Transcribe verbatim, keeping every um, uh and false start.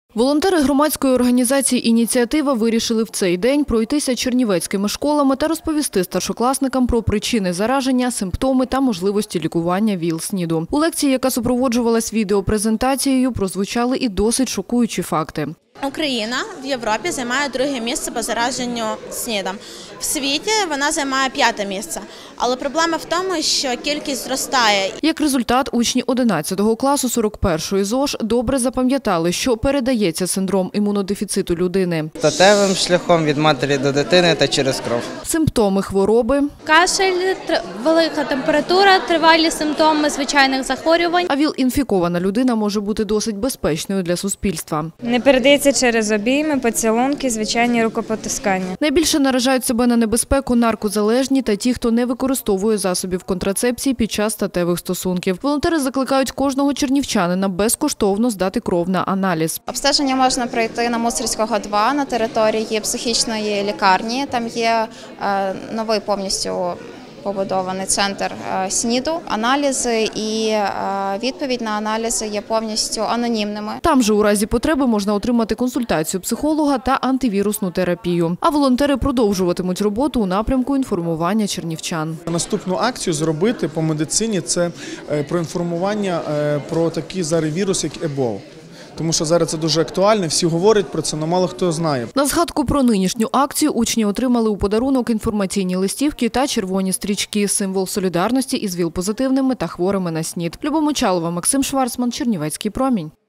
Волонтери громадської організації «Ініціатива» вирішили в цей день пройтися чернівецькими школами та розповісти старшокласникам про причини зараження, симптоми та можливості лікування ВІЛ-СНІДу. У лекції, яка супроводжувалась відеопрезентацією, прозвучали і досить шокуючі факти. Україна в Європі займає друге місце по зараженню СНІДом. В світі вона займає п'яте місце. Але проблема в тому, що кількість зростає. Як результат, учні одинадцятого класу сорок першої ЗОЖ добре запам'ятали, що передається синдром імунодефіциту людини. Статевим шляхом від матері до дитини та через кров. Симптоми хвороби. Кашель, велика температура, тривалі симптоми звичайних захворювань. А ВІЛ-інфікована людина може бути досить безпечною для суспільства. Не передається через обійми, поцілунки, звичайні рукопотискання. Найбільше наражають себе на небезпеку наркозалежні та ті, хто не використовує засобів контрацепції під час статевих стосунків. Волонтери закликають кожного чернівчанина безкоштовно здати кров на аналіз. Обстеження можна пройти на Мусорського, два на території психічної лікарні. Там є е, новий повністю побудований центр СНІДу. Аналізи і відповідь на аналізи є повністю анонімними. Там же у разі потреби можна отримати консультацію психолога та антивірусну терапію. А волонтери продовжуватимуть роботу у напрямку інформування чернівчан. Наступну акцію зробити по медицині – це проінформування про такий зараз вірус, як Ебола. Тому що зараз це дуже актуально, всі говорять про це, але мало хто знає. На згадку про нинішню акцію учні отримали у подарунок інформаційні листівки та червоні стрічки – символ солідарності із ВІЛ-позитивними та хворими на СНІД. Люба Мочалова, Максим Шварцман, Чернівецький промінь.